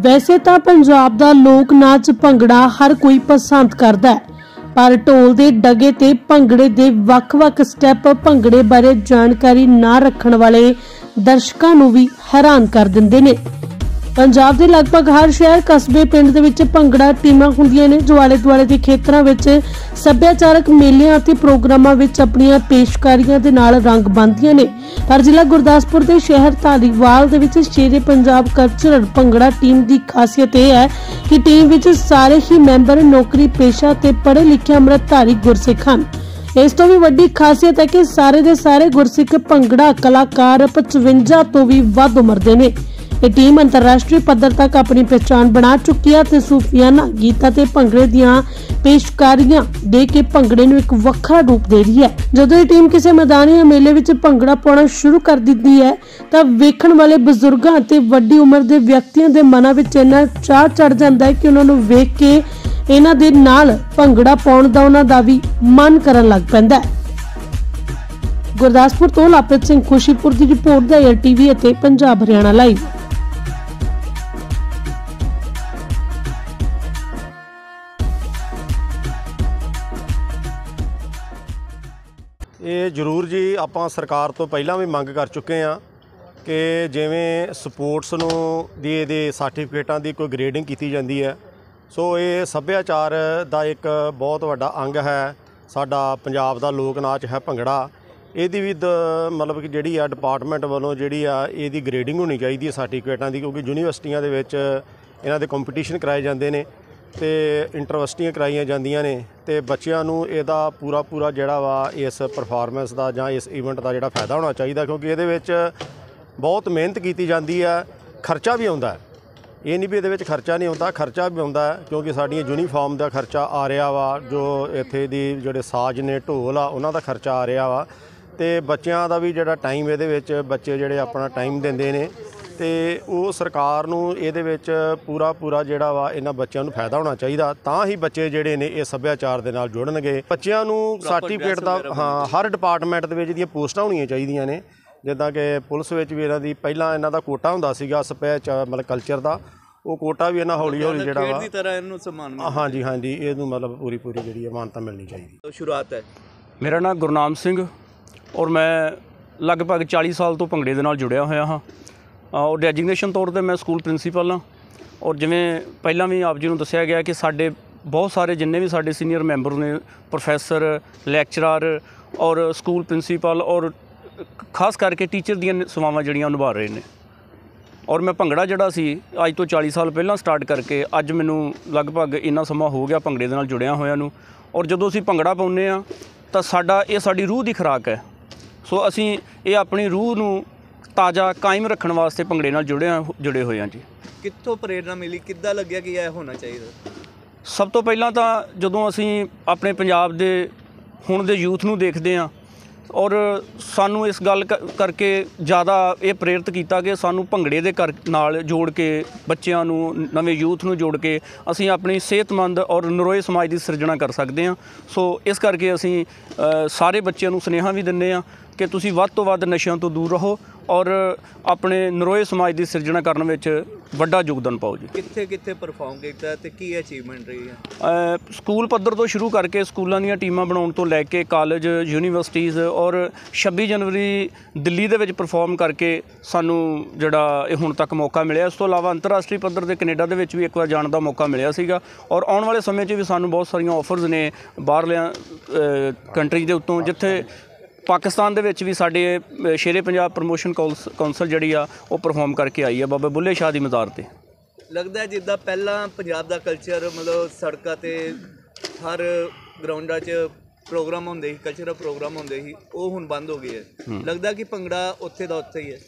वैसे तो पंजाब दा लोक नाच भंगड़ा हर कोई पसंद करदा है, पर ढोल दे डगे ते भंगड़े दे वख-वख स्टैप भंगड़े बारे जानकारी ना रखण वाले दर्शकां नूं भी हैरान कर दिंदे ने। पंजाब दे लगभग हर शहर कस्बे पिंड दे विच भंगड़ा टीमां हुंदियां ने जो आले दुआले दे खेतरां विच सभ्याचारक मेलिਆਂ ਅਤੇ प्रोग्रामां विच अपणीਆਂ पेशकारियां दे नाल रंग बंदियां ने। पर जिला गुरदासपुर के शहर धालीवाल दे विच शेरे पंजाब कल्चरल भंगड़ा टीम की खासियत यह है कि टीम विच सारे ही मैंबर नौकरी पेशा ते पढ़े लिखे अमृतधारी गुरसिख हन। इस तो भी वड्डी खासियत है कि सारे दे सारे गुरसिख भंगड़ा कलाकार 55 तो भी वध उम्र दे ने। ये टीम अंतरराष्ट्रीय पद्धर तक अपनी पहचान बना चुकी है ते सूफियाना गीतां ते भंगड़े दियां पेशकारियां दे के भंगड़े नूं एक वखरा रूप दे रही है। जदों ये टीम किसी मैदान या मेले विच भंगड़ा पाउणा शुरू कर दिंदी है तां वेखण वाले बजुर्गां ते वड्डी उम्र दे व्यक्तियों दे मनां विच इन्ना चाह चढ़ जांदा है कि उन्हां नूं वेख के इन्हां दे नाल भंगड़ा पाउण दा उन्हां दा भी मन करन लग पैंदा है। गुरदासपुर तो लापत सिंह खुशीपुर की रिपोर्ट दा ARTV ਅਤੇ पंजाब हरियाणा लाइव। ਇਹ ਜ਼ਰੂਰ ਜੀ ਆਪਾਂ ਸਰਕਾਰ ਤੋਂ ਪਹਿਲਾਂ ਵੀ ਮੰਗ ਕਰ ਚੁੱਕੇ ਹਾਂ ਕਿ ਜਿਵੇਂ ਸਪੋਰਟਸ ਨੂੰ ਦੀ ਇਹਦੇ ਸਰਟੀਫਿਕੇਟਾਂ ਦੀ ਕੋਈ ਗ੍ਰੇਡਿੰਗ ਕੀਤੀ ਜਾਂਦੀ ਹੈ, ਸੋ ਇਹ ਸੱਭਿਆਚਾਰ ਦਾ ਇੱਕ ਬਹੁਤ ਵੱਡਾ ਅੰਗ ਹੈ। ਸਾਡਾ ਪੰਜਾਬ ਦਾ ਲੋਕ ਨਾਚ ਹੈ ਭੰਗੜਾ। ਇਹਦੀ ਵੀ ਮਤਲਬ ਕਿ ਜਿਹੜੀ ਆ ਡਿਪਾਰਟਮੈਂਟ ਵੱਲੋਂ ਜਿਹੜੀ ਆ ਇਹਦੀ ਗ੍ਰੇਡਿੰਗ ਹੋਣੀ ਚਾਹੀਦੀ ਹੈ ਸਰਟੀਫਿਕੇਟਾਂ ਦੀ, ਕਿਉਂਕਿ ਯੂਨੀਵਰਸਿਟੀਆਂ ਦੇ ਵਿੱਚ ਇਹਨਾਂ ਦੇ ਕੰਪੀਟੀਸ਼ਨ ਕਰਾਏ ਜਾਂਦੇ ਨੇ ਤੇ ਇੰਟਰਵਿਊਸਟੀਆਂ ਕਰਾਈਆਂ ਜਾਂਦੀਆਂ ਨੇ ਤੇ ਬੱਚਿਆਂ ਨੂੰ ਇਹਦਾ ਪੂਰਾ ਜਿਹੜਾ ਵਾ ਇਸ ਪਰਫਾਰਮੈਂਸ ਦਾ ਜਾਂ ਇਸ ਇਵੈਂਟ ਦਾ ਜਿਹੜਾ ਫਾਇਦਾ ਹੋਣਾ ਚਾਹੀਦਾ, ਕਿਉਂਕਿ ਇਹਦੇ ਵਿੱਚ ਬਹੁਤ ਮਿਹਨਤ ਕੀਤੀ ਜਾਂਦੀ ਹੈ। ਖਰਚਾ ਵੀ ਆਉਂਦਾ, ਇਹ ਨਹੀਂ ਵੀ ਇਹਦੇ ਵਿੱਚ ਖਰਚਾ ਨਹੀਂ ਆਉਂਦਾ, ਖਰਚਾ ਵੀ ਆਉਂਦਾ ਕਿਉਂਕਿ ਸਾਡੀਆਂ ਯੂਨੀਫਾਰਮ ਦਾ ਖਰਚਾ ਆ ਰਿਹਾ ਵਾ, ਜੋ ਇੱਥੇ ਦੀ ਜਿਹੜੇ ਸਾਜ਼ ਨੇ ਢੋਲ ਆ ਉਹਨਾਂ ਦਾ ਖਰਚਾ ਆ ਰਿਹਾ ਵਾ, ਤੇ ਬੱਚਿਆਂ ਦਾ ਵੀ ਜਿਹੜਾ ਟਾਈਮ ਇਹਦੇ ਵਿੱਚ ਬੱਚੇ ਜਿਹੜੇ ਆਪਣਾ ਟਾਈਮ ਦਿੰਦੇ ਨੇ ਤੇ ਉਹ ਸਰਕਾਰ ਨੂੰ ਇਹਦੇ ਵਿੱਚ ਪੂਰਾ ਜਿਹੜਾ ਵਾ ਇਹਨਾਂ ਬੱਚਿਆਂ ਨੂੰ ਫਾਇਦਾ ਹੋਣਾ ਚਾਹੀਦਾ, ਤਾਂ ਹੀ ਬੱਚੇ ਜਿਹੜੇ ਨੇ ਇਹ ਸੱਭਿਆਚਾਰ ਦੇ ਨਾਲ ਜੁੜਨਗੇ। ਬੱਚਿਆਂ ਨੂੰ ਸਰਟੀਫਿਕੇਟ ਦਾ ਹਰ ਡਿਪਾਰਟਮੈਂਟ ਦੇ ਵਿੱਚ ਇਹਦੀਆਂ ਪੋਸਟਾਂ ਹੋਣੀਆਂ ਚਾਹੀਦੀਆਂ ਨੇ, ਜਿੱਦਾਂ ਕਿ ਪੁਲਿਸ ਵਿੱਚ ਵੀ ਇਹਨਾਂ ਦੀ ਪਹਿਲਾਂ ਇਹਨਾਂ ਦਾ ਕੋਟਾ ਹੁੰਦਾ ਸੀਗਾ ਸੱਭਿਆਚਾਰ ਮਤਲਬ ਕਲਚਰ ਦਾ, ਉਹ ਕੋਟਾ ਵੀ ਇਹਨਾਂ ਹੌਲੀ ਜਿਹੜਾ ਵਾ ਹਾਂਜੀ ਇਹਨੂੰ ਮਤਲਬ ਪੂਰੀ ਜਿਹੜੀ ਮਾਨਤਾ ਮਿਲਣੀ ਚਾਹੀਦੀ। ਸ਼ੁਰੂਆਤ ਹੈ। ਮੇਰਾ ਨਾਮ ਗੁਰਨਾਮ ਸਿੰਘ ਔਰ ਮੈਂ ਲਗਭਗ 40 ਸਾਲ ਤੋਂ ਭੰਗੜੇ ਦੇ ਨਾਲ ਜੁੜਿਆ ਹੋਇਆ ਹਾਂ ਔਰ ਡੈਜਿਗਨੇਸ਼ਨ ਤੌਰ 'ਤੇ ਮੈਂ ਸਕੂਲ ਪ੍ਰਿੰਸੀਪਲ ਹਾਂ। ਔਰ ਜਿਵੇਂ ਪਹਿਲਾਂ ਵੀ ਆਪ ਜੀ ਨੂੰ ਦੱਸਿਆ ਗਿਆ ਕਿ ਸਾਡੇ ਬਹੁਤ ਸਾਰੇ ਜਿੰਨੇ ਵੀ ਸਾਡੇ ਸੀਨੀਅਰ ਮੈਂਬਰ ਨੇ, ਪ੍ਰੋਫੈਸਰ, ਲੈਕਚਰਰ ਔਰ ਸਕੂਲ ਪ੍ਰਿੰਸੀਪਲ ਔਰ ਖਾਸ ਕਰਕੇ ਟੀਚਰ ਦੀਆਂ ਸੇਵਾਵਾਂ ਜਿਹੜੀਆਂ ਨਿਭਾ ਰਹੇ ਨੇ। ਔਰ ਮੈਂ ਭੰਗੜਾ ਜਿਹੜਾ ਸੀ ਅੱਜ ਤੋਂ 40 ਸਾਲ ਪਹਿਲਾਂ ਸਟਾਰਟ ਕਰਕੇ ਅੱਜ ਮੈਨੂੰ ਲਗਭਗ ਇੰਨਾ ਸਮਾਂ ਹੋ ਗਿਆ ਭੰਗੜੇ ਦੇ ਨਾਲ ਜੁੜਿਆ ਹੋਇਆਂ ਨੂੰ। ਔਰ ਜਦੋਂ ਅਸੀਂ ਭੰਗੜਾ ਪਾਉਂਦੇ ਹਾਂ ਤਾਂ ਸਾਡੀ ਰੂਹ ਦੀ ਖੁਰਾਕ ਹੈ। ਸੋ ਅਸੀਂ ਇਹ ਆਪਣੀ ਰੂਹ ਨੂੰ ਤਾਜ਼ਾ ਕਾਇਮ ਰੱਖਣ ਵਾਸਤੇ ਭੰਗੜੇ ਨਾਲ ਜੁੜੇ ਹੋਏ ਹਾਂ ਜੀ। ਕਿੱਥੋਂ ਪ੍ਰੇਰਨਾ ਮਿਲੀ, ਕਿੱਦਾਂ ਲੱਗਿਆ ਕਿ ਇਹ ਹੋਣਾ ਚਾਹੀਦਾ? ਸਭ ਤੋਂ ਪਹਿਲਾਂ ਤਾਂ ਜਦੋਂ ਅਸੀਂ ਆਪਣੇ ਪੰਜਾਬ ਦੇ ਹੁਣ ਦੇ ਯੂਥ ਨੂੰ ਦੇਖਦੇ ਹਾਂ ਔਰ ਸਾਨੂੰ ਇਸ ਗੱਲ ਕਰਕੇ ਜ਼ਿਆਦਾ ਇਹ ਪ੍ਰੇਰਿਤ ਕੀਤਾ ਕਿ ਸਾਨੂੰ ਭੰਗੜੇ ਦੇ ਨਾਲ ਜੋੜ ਕੇ ਬੱਚਿਆਂ ਨੂੰ, ਨਵੇਂ ਯੂਥ ਨੂੰ ਜੋੜ ਕੇ ਅਸੀਂ ਆਪਣੀ ਸਿਹਤਮੰਦ ਔਰ ਨਰੋਏ ਸਮਾਜ ਦੀ ਸਿਰਜਣਾ ਕਰ ਸਕਦੇ ਹਾਂ। ਸੋ ਇਸ ਕਰਕੇ ਅਸੀਂ ਸਾਰੇ ਬੱਚਿਆਂ ਨੂੰ ਸੁਨੇਹਾ ਵੀ ਦਿੰਦੇ ਹਾਂ ਕਿ ਤੁਸੀਂ ਵੱਧ ਤੋਂ ਵੱਧ ਨਸ਼ਿਆਂ ਤੋਂ ਦੂਰ ਰਹੋ ਔਰ ਆਪਣੇ ਨਰੋਏ ਸਮਾਜ ਦੀ ਸਿਰਜਣਾ ਕਰਨ ਵਿੱਚ ਵੱਡਾ ਯੋਗਦਾਨ ਪਾਓ ਜੀ। ਕਿੱਥੇ ਪਰਫਾਰਮ ਕੀਤਾ ਤੇ ਕੀ ਅਚੀਵਮੈਂਟ ਰਹੀ ਹੈ? ਸਕੂਲ ਪੱਧਰ ਤੋਂ ਸ਼ੁਰੂ ਕਰਕੇ ਸਕੂਲਾਂ ਦੀਆਂ ਟੀਮਾਂ ਬਣਾਉਣ ਤੋਂ ਲੈ ਕੇ ਕਾਲਜ, ਯੂਨੀਵਰਸਿਟੀਜ਼ ਔਰ 26 ਜਨਵਰੀ ਦਿੱਲੀ ਦੇ ਵਿੱਚ ਪਰਫਾਰਮ ਕਰਕੇ ਸਾਨੂੰ ਜਿਹੜਾ ਇਹ ਹੁਣ ਤੱਕ ਮੌਕਾ ਮਿਲਿਆ। ਇਸ ਤੋਂ ਇਲਾਵਾ ਅੰਤਰਰਾਸ਼ਟਰੀ ਪੱਧਰ 'ਤੇ ਕੈਨੇਡਾ ਦੇ ਵਿੱਚ ਵੀ ਇੱਕ ਵਾਰ ਜਾਣ ਦਾ ਮੌਕਾ ਮਿਲਿਆ ਸੀਗਾ ਔਰ ਆਉਣ ਵਾਲੇ ਸਮੇਂ 'ਚ ਵੀ ਸਾਨੂੰ ਬਹੁਤ ਸਾਰੀਆਂ ਆਫਰਸ ਨੇ ਬਾਹਰਲਿਆਂ ਕੰਟਰੀ ਦੇ ਉੱਤੋਂ, ਜਿੱਥੇ ਪਾਕਿਸਤਾਨ ਦੇ ਵਿੱਚ ਵੀ ਸਾਡੇ ਸ਼ੇਰੇ ਪੰਜਾਬ ਪ੍ਰਮੋਸ਼ਨ ਕੌਂਸਲ ਜਿਹੜੀ ਆ ਉਹ ਪਰਫਾਰਮ ਕਰਕੇ ਆਈ ਆ ਬਾਬਾ ਬੁੱਲੇ ਸ਼ਾਹ ਦੀ ਮਜ਼ਾਰ 'ਤੇ। ਲੱਗਦਾ ਜਿੱਦਾਂ ਪਹਿਲਾਂ ਪੰਜਾਬ ਦਾ ਕਲਚਰ ਮਤਲਬ ਸੜਕਾਂ 'ਤੇ ਹਰ ਗਰਾਊਂਡਾਂ 'ਚ ਪ੍ਰੋਗਰਾਮ ਹੁੰਦੇ ਸੀ, ਕਲਚਰਲ ਪ੍ਰੋਗਰਾਮ ਹੁੰਦੇ ਸੀ, ਉਹ ਹੁਣ ਬੰਦ ਹੋ ਗਏ ਹੈ। ਲੱਗਦਾ ਕਿ ਭੰਗੜਾ ਉੱਥੇ ਦਾ ਉੱਥੇ ਹੀ ਹੈ।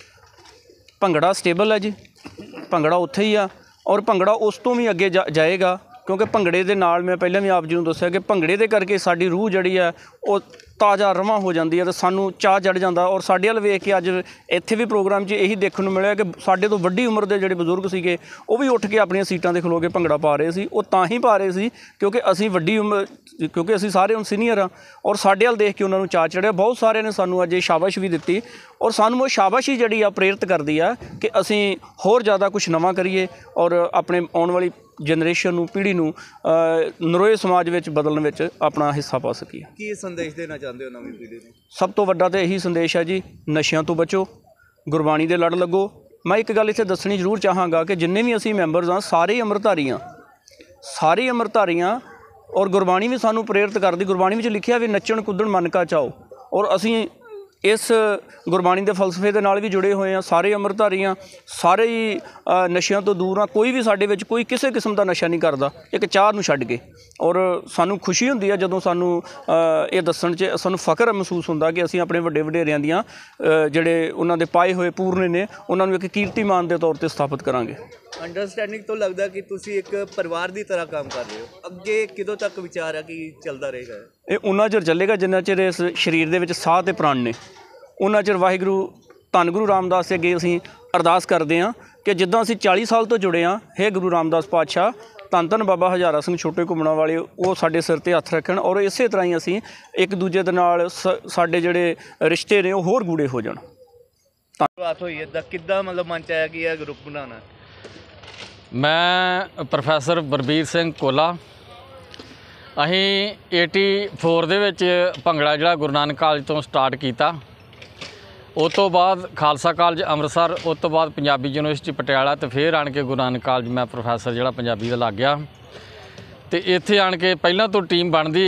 ਭੰਗੜਾ ਸਟੇਬਲ ਹੈ ਜੀ, ਭੰਗੜਾ ਉੱਥੇ ਹੀ ਆ ਔਰ ਭੰਗੜਾ ਉਸ ਤੋਂ ਵੀ ਅੱਗੇ ਜਾਏਗਾ, ਕਿਉਂਕਿ ਭੰਗੜੇ ਦੇ ਨਾਲ ਮੈਂ ਪਹਿਲਾਂ ਵੀ ਆਪ ਜੀ ਨੂੰ ਦੱਸਿਆ ਕਿ ਭੰਗੜੇ ਦੇ ਕਰਕੇ ਸਾਡੀ ਰੂਹ ਜਿਹੜੀ ਆ ਉਹ ਤਾਜ਼ਾ ਰਵਾਂ ਹੋ ਜਾਂਦੀ ਹੈ, ਤੇ ਸਾਨੂੰ ਚਾਅ ਚੜ੍ਹ ਜਾਂਦਾ। ਔਰ ਸਾਡੇ ਵੱਲ ਵੇਖ ਕੇ ਅੱਜ ਇੱਥੇ ਵੀ ਪ੍ਰੋਗਰਾਮ 'ਚ ਇਹੀ ਦੇਖਣ ਨੂੰ ਮਿਲਿਆ ਕਿ ਸਾਡੇ ਤੋਂ ਵੱਡੀ ਉਮਰ ਦੇ ਜਿਹੜੇ ਬਜ਼ੁਰਗ ਸੀਗੇ ਉਹ ਵੀ ਉੱਠ ਕੇ ਆਪਣੀਆਂ ਸੀਟਾਂ 'ਤੇ ਖਲੋ ਕੇ ਭੰਗੜਾ ਪਾ ਰਹੇ ਸੀ। ਉਹ ਤਾਂ ਹੀ ਪਾ ਰਹੇ ਸੀ ਕਿਉਂਕਿ ਅਸੀਂ ਵੱਡੀ ਉਮਰ, ਕਿਉਂਕਿ ਅਸੀਂ ਸਾਰੇ ਹੁਣ ਸੀਨੀਅਰ ਹਾਂ, ਔਰ ਸਾਡੇ ਵੱਲ ਦੇਖ ਕੇ ਉਹਨਾਂ ਨੂੰ ਚਾਅ ਚੜ੍ਹਿਆ। ਬਹੁਤ ਸਾਰਿਆਂ ਨੇ ਸਾਨੂੰ ਅੱਜ ਇਹ ਸ਼ਾਬਾਸ਼ ਵੀ ਦਿੱਤੀ, ਔਰ ਸਾਨੂੰ ਉਹ ਸ਼ਾਬਾਸ਼ੀ ਜਿਹੜੀ ਆ ਪ੍ਰੇਰਿਤ ਕਰਦੀ ਆ ਕਿ ਅਸੀਂ ਹੋਰ ਜ਼ਿਆਦਾ ਕੁਛ ਨਵਾਂ ਕਰੀਏ ਔਰ ਆਪਣੇ ਆਉਣ ਵਾਲੀ ਜਨਰੇਸ਼ਨ ਨੂੰ, ਪੀੜ੍ਹੀ ਨੂੰ ਨਰੋਏ ਸਮਾਜ ਵਿੱਚ ਬਦਲਣ ਵਿੱਚ ਆਪਣਾ ਹਿੱਸਾ ਪਾ ਸਕੀਏ। ਕੀ ਸੰਦੇਸ਼ ਦੇਣਾ ਚਾਹੁੰਦੇ ਹੋ ਨਵੀਂ ਪੀੜ੍ਹੀ ਨੂੰ? ਸਭ ਤੋਂ ਵੱਡਾ ਤਾਂ ਇਹੀ ਸੰਦੇਸ਼ ਹੈ ਜੀ, ਨਸ਼ਿਆਂ ਤੋਂ ਬਚੋ, ਗੁਰਬਾਣੀ ਦੇ ਲੜ ਲੱਗੋ। ਮੈਂ ਇੱਕ ਗੱਲ ਇੱਥੇ ਦੱਸਣੀ ਜ਼ਰੂਰ ਚਾਹਾਂਗਾ ਕਿ ਜਿੰਨੇ ਵੀ ਅਸੀਂ ਮੈਂਬਰਸ ਹਾਂ ਸਾਰੇ ਅੰਮ੍ਰਿਤਧਾਰੀ ਹਾਂ, ਔਰ ਗੁਰਬਾਣੀ ਵੀ ਸਾਨੂੰ ਪ੍ਰੇਰਿਤ ਕਰਦੀ। ਗੁਰਬਾਣੀ ਵਿੱਚ ਲਿਖਿਆ ਵੀ ਨੱਚਣ ਕੁੱਦਣ ਮਨ ਕਾ ਚਾਓ, ਔਰ ਅਸੀਂ ਇਸ ਗੁਰਬਾਣੀ ਦੇ ਫਲਸਫੇ ਦੇ ਨਾਲ ਵੀ ਜੁੜੇ ਹੋਏ ਹਾਂ। ਸਾਰੇ ਅੰਮ੍ਰਿਤਧਾਰੀ ਹਾਂ, ਸਾਰੇ ਹੀ ਨਸ਼ਿਆਂ ਤੋਂ ਦੂਰ ਹਾਂ। ਕੋਈ ਵੀ ਸਾਡੇ ਵਿੱਚ ਕੋਈ ਕਿਸੇ ਕਿਸਮ ਦਾ ਨਸ਼ਾ ਨਹੀਂ ਕਰਦਾ, ਇੱਕ ਚਾਹ ਨੂੰ ਛੱਡ ਕੇ। ਔਰ ਸਾਨੂੰ ਖੁਸ਼ੀ ਹੁੰਦੀ ਹੈ ਜਦੋਂ ਸਾਨੂੰ ਇਹ ਦੱਸਣ 'ਚ ਸਾਨੂੰ ਫ਼ਖਰ ਮਹਿਸੂਸ ਹੁੰਦਾ ਕਿ ਅਸੀਂ ਆਪਣੇ ਵੱਡੇ ਵਡੇਰਿਆਂ ਦੀਆਂ ਜਿਹੜੇ ਉਹਨਾਂ ਦੇ ਪਾਏ ਹੋਏ ਪੂਰਨੇ ਨੇ ਉਹਨਾਂ ਨੂੰ ਇੱਕ ਕੀਰਤੀਮਾਨ ਦੇ ਤੌਰ 'ਤੇ ਸਥਾਪਿਤ ਕਰਾਂਗੇ। ਅੰਡਰਸਟੈਂਡਿੰਗ ਤੋਂ ਲੱਗਦਾ ਕਿ ਤੁਸੀਂ ਇੱਕ ਪਰਿਵਾਰ ਦੀ ਤਰ੍ਹਾਂ ਕੰਮ ਕਰ ਰਹੇ ਹੋ। ਅੱਗੇ ਕਿਦੋਂ ਤੱਕ ਵਿਚਾਰ ਹੈ ਕਿ ਚੱਲਦਾ ਰਹੇਗਾ ਇਹ? ਉਨਾ ਚਿਰ ਚੱਲੇਗਾ ਜਿੰਨਾ ਚਿਰ ਇਸ ਸਰੀਰ ਦੇ ਵਿੱਚ ਸਾਹ ਤੇ ਪ੍ਰਾਣ ਨੇ। ਉਹਨਾਂ ਚਿਰ ਵਾਹਿਗੁਰੂ ਧੰਨ ਗੁਰੂ ਰਾਮਦਾਸ ਦੇ ਅੱਗੇ ਅਸੀਂ ਅਰਦਾਸ ਕਰਦੇ ਹਾਂ ਕਿ ਜਿੱਦਾਂ ਅਸੀਂ 40 ਸਾਲ ਤੋਂ ਜੁੜੇ ਹਾਂ, ਹੇ ਗੁਰੂ ਰਾਮਦਾਸ ਪਾਤਸ਼ਾਹ, ਧੰਨ ਧੰਨ ਬਾਬਾ ਹਜ਼ਾਰਾ ਸਿੰਘ ਛੋਟੇ ਘੁੰਮਣਾ ਵਾਲੇ ਉਹ ਸਾਡੇ ਸਿਰ 'ਤੇ ਹੱਥ ਰੱਖਣ, ਔਰ ਇਸੇ ਤਰ੍ਹਾਂ ਹੀ ਅਸੀਂ ਇੱਕ ਦੂਜੇ ਦੇ ਨਾਲ ਸਾਡੇ ਜਿਹੜੇ ਰਿਸ਼ਤੇ ਨੇ ਉਹ ਹੋਰ ਗੂੜੇ ਹੋ ਜਾਣ। ਬਾਤ ਹੋਈ ਇੱਦਾਂ ਕਿੱਦਾਂ ਮਤਲਬ ਮਨ 'ਚ ਆਇਆ ਕਿ ਇਹ ਗਰੁੱਪ ਬਣਾਉਣਾ? ਮੈਂ ਪ੍ਰੋਫੈਸਰ ਬਲਬੀਰ ਸਿੰਘ ਕੋਲਾ, ਅਸੀਂ 84 ਦੇ ਵਿੱਚ ਭੰਗੜਾ ਜਿਹੜਾ ਗੁਰੂ ਨਾਨਕ ਕਾਲਜ ਤੋਂ ਸਟਾਰਟ ਕੀਤਾ। ਉਸ ਤੋਂ ਬਾਅਦ ਖਾਲਸਾ ਕਾਲਜ ਅੰਮ੍ਰਿਤਸਰ, ਉਸ ਤੋਂ ਬਾਅਦ ਪੰਜਾਬੀ ਯੂਨੀਵਰਸਿਟੀ ਪਟਿਆਲਾ, ਤੇ ਫਿਰ ਆਣ ਕੇ ਗੁਰੂ ਨਾਨਕ ਕਾਲਜ ਮੈਂ ਪ੍ਰੋਫੈਸਰ ਜਿਹੜਾ ਪੰਜਾਬੀ ਦਾ ਲੱਗ ਗਿਆ। ਤੇ ਇੱਥੇ ਆਣ ਕੇ ਪਹਿਲਾਂ ਤੋਂ ਟੀਮ ਬਣਦੀ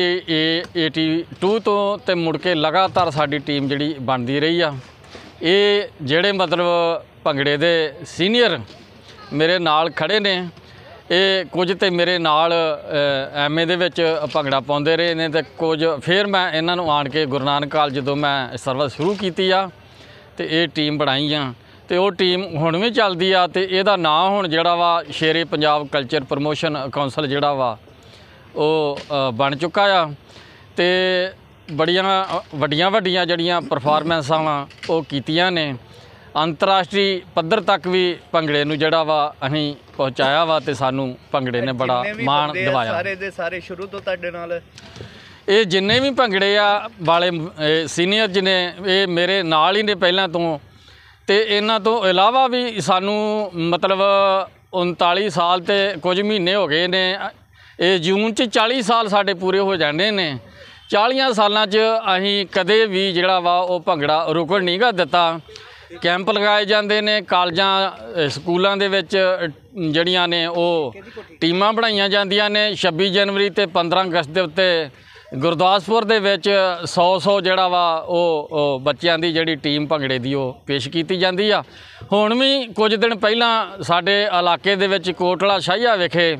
82 ਤੋਂ, ਤੇ ਮੁੜ ਕੇ ਲਗਾਤਾਰ ਸਾਡੀ ਟੀਮ ਜਿਹੜੀ ਬਣਦੀ ਰਹੀ ਆ। ਇਹ ਜਿਹੜੇ ਮਤਲਬ ਭੰਗੜੇ ਦੇ ਸੀਨੀਅਰ ਮੇਰੇ ਨਾਲ ਖੜੇ ਨੇ, ਇਹ ਕੁਝ ਤੇ ਮੇਰੇ ਨਾਲ MA ਦੇ ਵਿੱਚ ਭੰਗੜਾ ਪਾਉਂਦੇ ਰਹੇ ਨੇ, ਤੇ ਕੁਝ ਫਿਰ ਮੈਂ ਇਹਨਾਂ ਨੂੰ ਆਣ ਕੇ ਗੁਰੂ ਨਾਨਕ ਕਾਲਜ ਜਦੋਂ ਮੈਂ ਸਰਵਿਸ ਸ਼ੁਰੂ ਕੀਤੀ ਆ ਤੇ ਇਹ ਟੀਮ ਬਣਾਈ ਆ, ਤੇ ਉਹ ਟੀਮ ਹੁਣ ਵੀ ਚੱਲਦੀ ਆ। ਤੇ ਇਹਦਾ ਨਾਂ ਹੁਣ ਜਿਹੜਾ ਵਾ Sher-e Punjab culture promotion council ਜਿਹੜਾ ਵਾ ਉਹ ਬਣ ਚੁੱਕਾ ਆ। ਤੇ ਬੜੀਆਂ ਵੱਡੀਆਂ ਜਿਹੜੀਆਂ ਪਰਫਾਰਮੈਂਸਾਂ ਵਾ ਉਹ ਕੀਤੀਆਂ ਨੇ। ਅੰਤਰਰਾਸ਼ਟਰੀ ਪੱਧਰ ਤੱਕ ਵੀ ਭੰਗੜੇ ਨੂੰ ਜਿਹੜਾ ਵਾ ਅਸੀਂ ਪਹੁੰਚਾਇਆ ਵਾ, ਤੇ ਸਾਨੂੰ ਭੰਗੜੇ ਨੇ ਬੜਾ ਮਾਣ ਦਿਵਾਇਆ। ਸਾਰੇ ਦੇ ਸਾਰੇ ਸ਼ੁਰੂ ਤੋਂ ਤੁਹਾਡੇ ਨਾਲ ਇਹ ਜਿੰਨੇ ਵੀ ਭੰਗੜੇ ਆ ਵਾਲੇ ਸੀਨੀਅਰ ਜਿਹਨੇ ਇਹ ਮੇਰੇ ਨਾਲ ਹੀ ਨੇ ਪਹਿਲਾਂ ਤੋਂ। ਤੇ ਇਹਨਾਂ ਤੋਂ ਇਲਾਵਾ ਵੀ ਸਾਨੂੰ ਮਤਲਬ 39 ਸਾਲ ਤੇ ਕੁਝ ਮਹੀਨੇ ਹੋ ਗਏ ਨੇ। ਇਹ ਜੂਨ 'ਚ 40 ਸਾਲ ਸਾਡੇ ਪੂਰੇ ਹੋ ਜਾਣੇ ਨੇ। 40 ਸਾਲਾਂ 'ਚ ਅਸੀਂ ਕਦੇ ਵੀ ਜਿਹੜਾ ਵਾ ਉਹ ਭੰਗੜਾ ਰੁਕਣ ਨਹੀਂ ਗਾ ਦਿੱਤਾ। ਕੈਂਪ ਲਗਾਏ ਜਾਂਦੇ ਨੇ ਕਾਲਜਾਂ ਸਕੂਲਾਂ ਦੇ ਵਿੱਚ, ਜਿਹੜੀਆਂ ਨੇ ਉਹ ਟੀਮਾਂ ਬਣਾਈਆਂ ਜਾਂਦੀਆਂ ਨੇ। 26 ਜਨਵਰੀ ਤੇ 15 ਅਗਸਤ ਦੇ ਉੱਤੇ ਗੁਰਦਾਸਪੁਰ ਦੇ ਵਿੱਚ 100 ਜਿਹੜਾ ਵਾ ਉਹ ਬੱਚਿਆਂ ਦੀ ਜਿਹੜੀ ਟੀਮ ਭੰਗੜੇ ਦੀ ਉਹ ਪੇਸ਼ ਕੀਤੀ ਜਾਂਦੀ ਆ। ਹੁਣ ਵੀ ਕੁਝ ਦਿਨ ਪਹਿਲਾਂ ਸਾਡੇ ਇਲਾਕੇ ਦੇ ਵਿੱਚ ਕੋਟਲਾ ਸ਼ਾਹੀਆ ਵਿਖੇ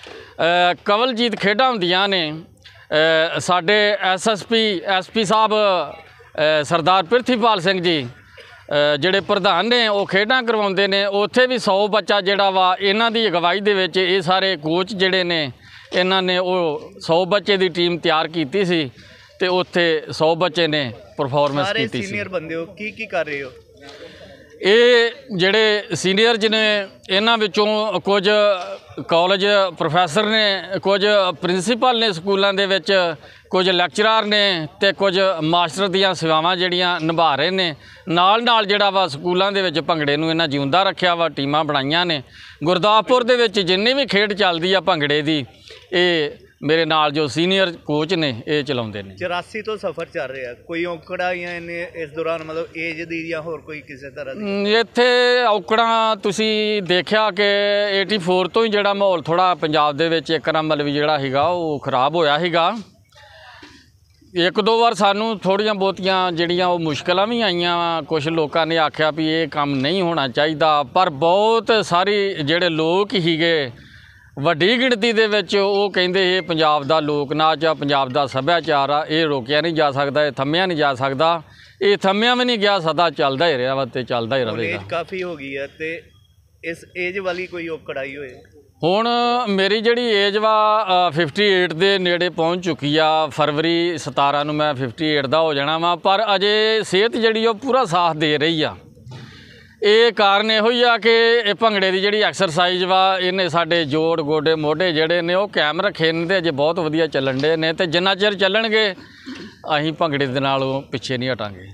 ਕਵਲਜੀਤ ਖੇਡਾਂ ਹੁੰਦੀਆਂ ਨੇ। ਸਾਡੇ SP ਸਾਹਿਬ ਸਰਦਾਰ ਪ੍ਰਿਥੀਪਾਲ ਸਿੰਘ ਜੀ ਜਿਹੜੇ ਪ੍ਰਧਾਨ ਨੇ ਉਹ ਖੇਡਾਂ ਕਰਵਾਉਂਦੇ ਨੇ। ਉੱਥੇ ਵੀ 100 ਬੱਚਾ ਜਿਹੜਾ ਵਾ ਇਹਨਾਂ ਦੀ ਅਗਵਾਈ ਦੇ ਵਿੱਚ ਇਹ ਸਾਰੇ ਕੋਚ ਜਿਹੜੇ ਨੇ ਇਹਨਾਂ ਨੇ ਉਹ 100 ਬੱਚੇ ਦੀ ਟੀਮ ਤਿਆਰ ਕੀਤੀ ਸੀ, ਤੇ ਉੱਥੇ 100 ਬੱਚੇ ਨੇ ਪਰਫਾਰਮੈਂਸ ਕੀਤੀ ਸੀ। ਸੀਨੀਅਰ ਬੰਦੇ ਹੋ, ਕੀ ਕਰ ਰਹੇ ਹੋ? ਇਹ ਜਿਹੜੇ ਸੀਨੀਅਰ ਜਿਹਨੇ ਇਹਨਾਂ ਵਿੱਚੋਂ ਕੁਝ ਕਾਲਜ ਪ੍ਰੋਫੈਸਰ ਨੇ, ਕੁਝ ਪ੍ਰਿੰਸੀਪਲ ਨੇ ਸਕੂਲਾਂ ਦੇ ਵਿੱਚ, ਕੁਝ ਲੈਕਚਰਾਰ ਨੇ, ਤੇ ਕੁਝ ਮਾਸਟਰ ਦੀਆਂ ਸੇਵਾਵਾਂ ਜਿਹੜੀਆਂ ਨਿਭਾ ਰਹੇ ਨੇ। ਨਾਲ ਜਿਹੜਾ ਵਾ ਸਕੂਲਾਂ ਦੇ ਵਿੱਚ ਭੰਗੜੇ ਨੂੰ ਇਹਨਾਂ ਜਿਉਂਦਾ ਰੱਖਿਆ ਵਾ, ਟੀਮਾਂ ਬਣਾਈਆਂ ਨੇ। ਗੁਰਦਾਸਪੁਰ ਦੇ ਵਿੱਚ ਜਿੰਨੀ ਵੀ ਖੇਡ ਚੱਲਦੀ ਆ ਭੰਗੜੇ ਦੀ, ਇਹ ਮੇਰੇ ਨਾਲ ਜੋ ਸੀਨੀਅਰ ਕੋਚ ਨੇ ਇਹ ਚਲਾਉਂਦੇ ਨੇ। 84 ਤੋਂ ਸਫ਼ਰ ਚੱਲ ਰਿਹਾ, ਕੋਈ ਔਕੜਾਂ ਜਾਂ ਇਸ ਦੌਰਾਨ ਮਤਲਬ ਏਜ ਦੀ ਜਾਂ ਹੋਰ ਕੋਈ ਕਿਸੇ ਤਰ੍ਹਾਂ ਦੀ? ਇੱਥੇ ਔਕੜਾਂ ਤੁਸੀਂ ਦੇਖਿਆ ਕਿ 84 ਤੋਂ ਹੀ ਜਿਹੜਾ ਮਾਹੌਲ ਥੋੜ੍ਹਾ ਪੰਜਾਬ ਦੇ ਵਿੱਚ ਇੱਕ ਨੰਬਰ ਵੀ ਜਿਹੜਾ ਸੀਗਾ ਉਹ ਖਰਾਬ ਹੋਇਆ ਸੀਗਾ। ਇੱਕ ਦੋ ਵਾਰ ਸਾਨੂੰ ਥੋੜ੍ਹੀਆਂ ਬਹੁਤੀਆਂ ਜਿਹੜੀਆਂ ਉਹ ਮੁਸ਼ਕਲਾਂ ਵੀ ਆਈਆਂ। ਕੁਛ ਲੋਕਾਂ ਨੇ ਆਖਿਆ ਵੀ ਇਹ ਕੰਮ ਨਹੀਂ ਹੋਣਾ ਚਾਹੀਦਾ, ਪਰ ਬਹੁਤ ਸਾਰੇ ਜਿਹੜੇ ਲੋਕ ਸੀਗੇ ਵੱਡੀ ਗਿਣਤੀ ਦੇ ਵਿੱਚ ਉਹ ਕਹਿੰਦੇ ਇਹ ਪੰਜਾਬ ਦਾ ਲੋਕ ਨਾਚ ਆ, ਪੰਜਾਬ ਦਾ ਸੱਭਿਆਚਾਰ ਆ, ਇਹ ਰੋਕਿਆ ਨਹੀਂ ਜਾ ਸਕਦਾ, ਇਹ ਥੰਮਿਆ ਨਹੀਂ ਜਾ ਸਕਦਾ। ਇਹ ਥੰਮਿਆ ਵੀ ਨਹੀਂ ਗਿਆ, ਸਦਾ ਚੱਲਦਾ ਹੀ ਰਿਹਾ ਵਾ ਤੇ ਚੱਲਦਾ ਹੀ ਰਹੇਗਾ। ਏਜ ਕਾਫੀ ਹੋ ਗਈ ਹੈ ਤੇ ਇਸ ਏਜ ਵਾਲੀ ਕੋਈ ਔਕੜ ਆਈ ਹੋਏ? ਹੁਣ ਮੇਰੀ ਜਿਹੜੀ ਏਜ ਵਾ 58 ਦੇ ਨੇੜੇ ਪਹੁੰਚ ਚੁੱਕੀ ਆ। ਫਰਵਰੀ 17 ਨੂੰ ਮੈਂ 58 ਦਾ ਹੋ ਜਾਣਾ ਵਾ, ਪਰ ਅਜੇ ਸਿਹਤ ਜਿਹੜੀ ਉਹ ਪੂਰਾ ਸਾਥ ਦੇ ਰਹੀ ਆ। ਇਹ ਕਾਰਨ ਇਹੋ ਹੀ ਆ ਕਿ ਇਹ ਭੰਗੜੇ ਦੀ ਜਿਹੜੀ ਐਕਸਰਸਾਈਜ਼ ਵਾ ਇਹਨੇ ਸਾਡੇ ਜੋੜ ਗੋਡੇ ਮੋਢੇ ਜਿਹੜੇ ਨੇ ਉਹ ਕਾਇਮ ਰੱਖੇ ਨੇ, ਤੇ ਅਜੇ ਬਹੁਤ ਵਧੀਆ ਚੱਲਣ ਡੇ ਨੇ, ਤੇ ਜਿੰਨਾ ਚਿਰ ਚੱਲਣਗੇ ਅਸੀਂ ਭੰਗੜੇ ਦੇ ਨਾਲੋਂ ਪਿੱਛੇ ਨਹੀਂ ਹਟਾਂਗੇ।